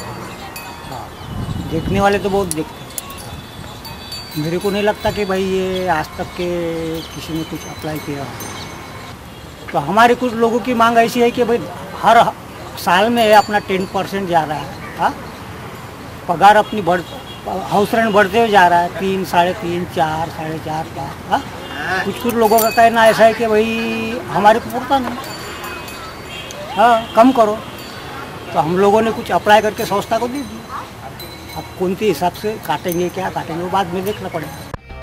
N: हाँ, देखने वाले तो बहुत देखते हैं। मेरे को नहीं लगता कि भाई ये आज तक के किसी ने कुछ अप्लाई किया। तो हमारे कुछ लोगों की मांग ऐसी है कि भाई हर साल में अपना टेन परसेंट जा रहा है हाँ, पगार अपनी बढ़ हाउस रेंट बढ़ते हुए जा रहा है, तीन साढ़े तीन चार साढ़े चार पाँच हाँ। कुछ कुछ लोगों का कहना ऐसा है कि भाई हमारे को पुरता नहीं हाँ कम करो। तो हम लोगों ने कुछ अप्लाई करके संस्था को दे दी। अब कौन सी हिसाब से काटेंगे क्या काटेंगे वो बाद में देखना पड़ेगा।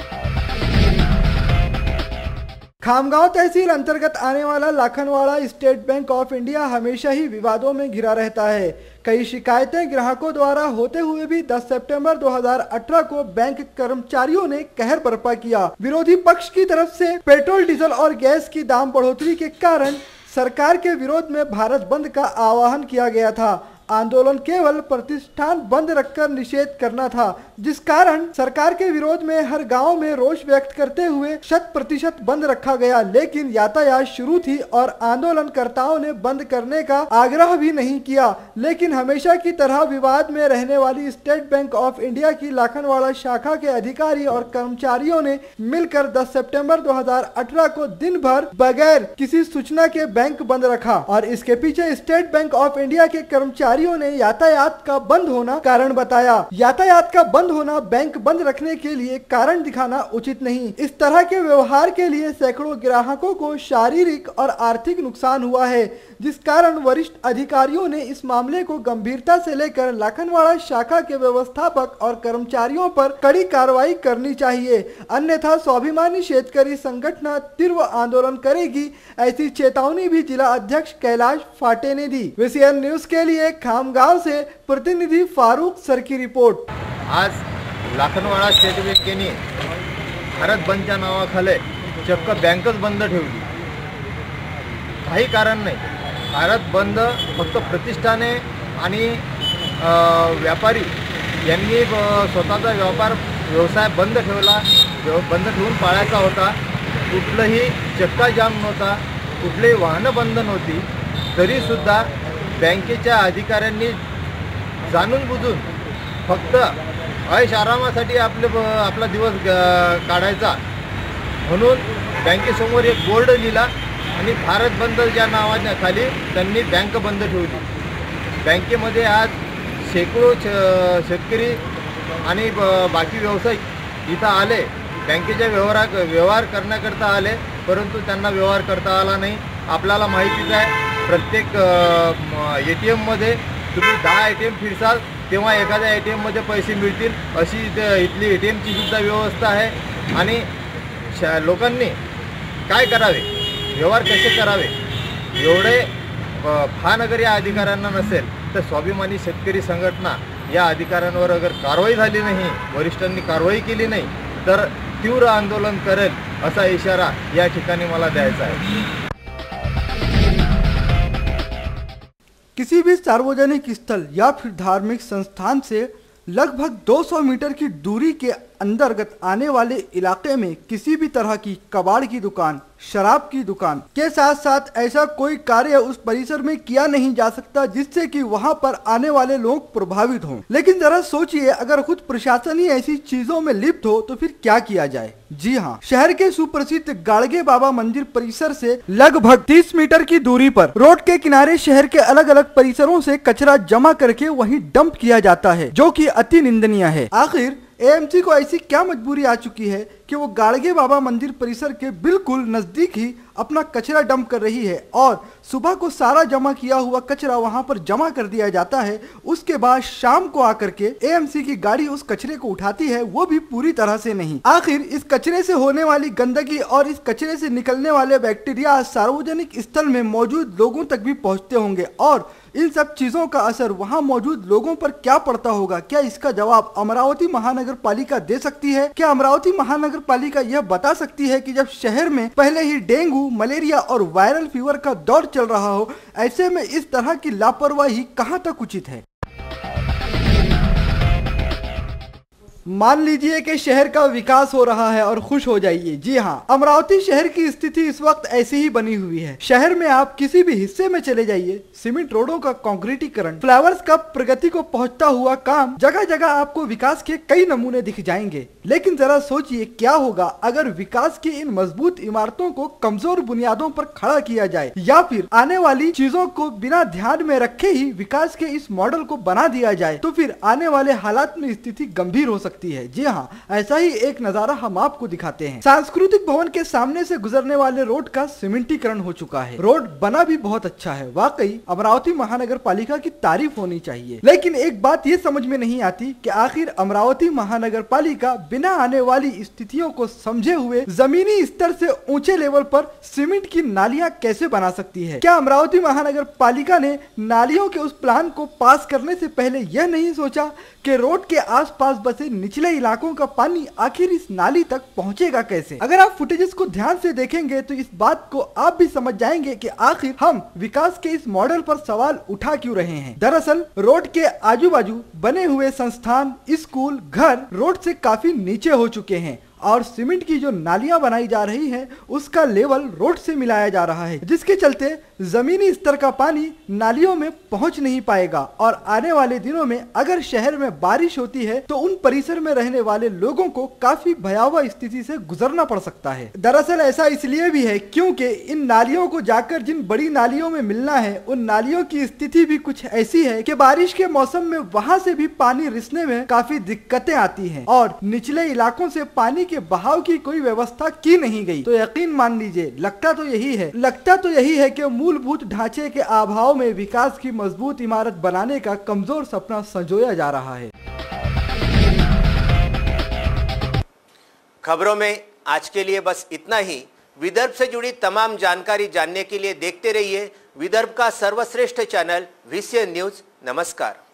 B: खामगांव तहसील अंतर्गत आने वाला Lakhanwada State Bank of India हमेशा ही विवादों में घिरा रहता है। कई शिकायतें ग्राहकों द्वारा होते हुए भी दस सितंबर दो हज़ार अठारह को बैंक कर्मचारियों ने कहर बरपा किया। विरोधी पक्ष की तरफ से पेट्रोल डीजल और गैस की दाम बढ़ोतरी के कारण सरकार के विरोध में भारत बंद का आह्वान किया गया था। आंदोलन केवल प्रतिष्ठान बंद रखकर निषेध करना था, जिस कारण सरकार के विरोध में हर गांव में रोष व्यक्त करते हुए शत प्रतिशत बंद रखा गया। लेकिन यातायात शुरू थी और आंदोलनकर्ताओं ने बंद करने का आग्रह भी नहीं किया। लेकिन हमेशा की तरह विवाद में रहने वाली स्टेट बैंक ऑफ इंडिया की लाखनवाड़ा शाखा के अधिकारी और कर्मचारियों ने मिलकर दस सितंबर दो हज़ार अठारह को दिन भर बगैर किसी सूचना के बैंक बंद रखा और इसके पीछे स्टेट बैंक ऑफ इंडिया के कर्मचारी ने यातायात का बंद होना कारण बताया। यातायात का बंद होना बैंक बंद रखने के लिए कारण दिखाना उचित नहीं। इस तरह के व्यवहार के लिए सैकड़ों ग्राहकों को शारीरिक और आर्थिक नुकसान हुआ है, जिस कारण वरिष्ठ अधिकारियों ने इस मामले को गंभीरता से लेकर लाखनवाड़ा शाखा के व्यवस्थापक और कर्मचारियों पर कड़ी कार्रवाई करनी चाहिए, अन्यथा स्वाभिमानी शेतकरी संगठन तीव्र आंदोलन करेगी। ऐसी चेतावनी भी जिला अध्यक्ष कैलाश फाटे ने दी। वीसीएन न्यूज के लिए खामगांव से प्रतिनिधि फारूक सर की रिपोर्ट।
O: आज लाखनवाड़ा स्टेट बँकेने भारत बंदच्या नावाखाली चक्क बँकच बंद ठेवली, काही कारण नाही। भारत बंद फक्त प्रतिष्ठाने आणि व्यापारी यांनी स्वतःचा व्यापार व्यवसाय बंद ठेवला, बंद ठेवून पाळायचा होता। कुठलंही चक्का जाम नव्हता, कुठलीही वाहनं बंद नव्हती, तरीसुद्धा बँकेच्या अधिकाऱ्यांनी जाणून बुजून फक्त ऐश आरामासाठी आपले आपला दिवस काढायचा म्हणून बँकेसमोर एक बोर्ड लिहिला आणि भारत बंद ज्या नावाच्या खाली त्यांनी बँक बंद ठेवली. बँकेमध्ये आज शेकडो शेतकरी आणि बाकी व्यावसायिक इथं आले, बँकेच्या व्यवहारा व्यवहार करण्याकरता आले, परंतु त्यांना व्यवहार करता आला नाही. आपल्याला माहितीच आहे, प्रत्येक ए टी एममध्ये तुम्ही दहा ए टी एम फिरसाल तेव्हा एखाद्या ए टी एममध्ये पैसे मिळतील, अशी इथली ए टी एमची सुद्धा व्यवस्था आहे. आणि शा लोकांनी काय करावे, व्यवहार कसे करावे, एवढे भान अगर या अधिकाऱ्यांना नसेल तर स्वाभिमानी शेतकरी संघटना या अधिकाऱ्यांवर अगर कारवाई झाली नाही, वरिष्ठांनी कारवाई केली नाही तर तीव्र आंदोलन करेल असा इशारा या ठिकाणी मला द्यायचा आहे.
B: किसी भी सार्वजनिक स्थल या फिर धार्मिक संस्थान से लगभग दो सौ मीटर की दूरी के अंतर्गत आने वाले इलाके में किसी भी तरह की कबाड़ की दुकान, शराब की दुकान के साथ साथ ऐसा कोई कार्य उस परिसर में किया नहीं जा सकता जिससे कि वहां पर आने वाले लोग प्रभावित हों. लेकिन जरा सोचिए, अगर खुद प्रशासन ही ऐसी चीजों में लिप्त हो तो फिर क्या किया जाए. जी हाँ, शहर के सुप्रसिद्ध गाड़गे बाबा मंदिर परिसर से लगभग तीस मीटर की दूरी पर रोड के किनारे शहर के अलग अलग परिसरों से कचरा जमा करके वहीं डंप किया जाता है, जो कि अति निंदनीय है. आखिर ए एम सी को ऐसी क्या मजबूरी आ चुकी है कि वो गाड़गे बाबा मंदिर परिसर के बिल्कुल नजदीक ही अपना कचरा डंप कर रही है और सुबह को सारा जमा किया हुआ कचरा वहां पर जमा कर दिया जाता है. उसके बाद शाम को आकर के ए एम सी की गाड़ी उस कचरे को उठाती है, वो भी पूरी तरह से नहीं. आखिर इस कचरे से होने वाली गंदगी और इस कचरे से निकलने वाले बैक्टीरिया सार्वजनिक स्थल में मौजूद लोगों तक भी पहुंचते होंगे और इन सब चीजों का असर वहां मौजूद लोगों पर क्या पड़ता होगा. क्या इसका जवाब अमरावती महानगर पालिका दे सकती है? क्या अमरावती महानगर पालिका यह बता सकती है कि जब शहर में पहले ही डेंगू, मलेरिया और वायरल फीवर का दौर चल रहा हो, ऐसे में इस तरह की लापरवाही कहां तक उचित है? मान लीजिए कि शहर का विकास हो रहा है और खुश हो जाइए. जी हाँ, अमरावती शहर की स्थिति इस वक्त ऐसी ही बनी हुई है. शहर में आप किसी भी हिस्से में चले जाइए, सीमेंट रोडों का कंक्रीटीकरण, फ्लावर्स का प्रगति को पहुंचता हुआ काम, जगह जगह आपको विकास के कई नमूने दिख जाएंगे. लेकिन जरा सोचिए क्या होगा अगर विकास की इन मजबूत इमारतों को कमजोर बुनियादों पर खड़ा किया जाए या फिर आने वाली चीजों को बिना ध्यान में रखे ही विकास के इस मॉडल को बना दिया जाए, तो फिर आने वाले हालात में स्थिति गंभीर हो सकती है. जी हाँ, ऐसा ही एक नजारा हम आपको दिखाते हैं. सांस्कृतिक भवन के सामने से गुजरने वाले रोड का सीमेंटीकरण हो चुका है. रोड बना भी बहुत अच्छा है. वाकई अमरावती महानगर पालिका की तारीफ होनी चाहिए. लेकिन एक बात ये समझ में नहीं आती कि आखिर अमरावती महानगर पालिका बिना आने वाली स्थितियों को समझे हुए जमीनी स्तर से ऊंचे लेवल पर सीमेंट की नालियां कैसे बना सकती है. क्या अमरावती महानगर पालिका ने नालियों के उस प्लान को पास करने से पहले यह नहीं सोचा कि रोड के आसपास बसे निचले इलाकों का पानी आखिर इस नाली तक पहुंचेगा कैसे? अगर आप फुटेजेस को ध्यान से देखेंगे तो इस बात को आप भी समझ जाएंगे कि आखिर हम विकास के इस मॉडल पर सवाल उठा क्यों रहे हैं. दरअसल रोड के आजू बाजू बने हुए संस्थान, स्कूल, घर रोड से काफी नीचे हो चुके हैं और सीमेंट की जो नालियां बनाई जा रही हैं उसका लेवल रोड से मिलाया जा रहा है, जिसके चलते जमीनी स्तर का पानी नालियों में पहुंच नहीं पाएगा और आने वाले दिनों में अगर शहर में बारिश होती है तो उन परिसर में रहने वाले लोगों को काफी भयावह स्थिति से गुजरना पड़ सकता है. दरअसल ऐसा इसलिए भी है क्योंकि इन नालियों को जाकर जिन बड़ी नालियों में मिलना है उन नालियों की स्थिति भी कुछ ऐसी है कि बारिश के मौसम में वहां से भी पानी रिसने में काफी दिक्कतें आती है और निचले इलाकों से पानी के बहाव की कोई व्यवस्था की नहीं गई. तो यकीन मान लीजिए लगता तो यही है लगता तो यही है कि मूलभूत ढांचे के अभाव में विकास की मजबूत इमारत बनाने का कमजोर सपना संजोया जा रहा है.
A: खबरों में आज के लिए बस इतना ही. विदर्भ से जुड़ी तमाम जानकारी जानने के लिए देखते रहिए विदर्भ का सर्वश्रेष्ठ चैनल वीसीएन न्यूज. नमस्कार.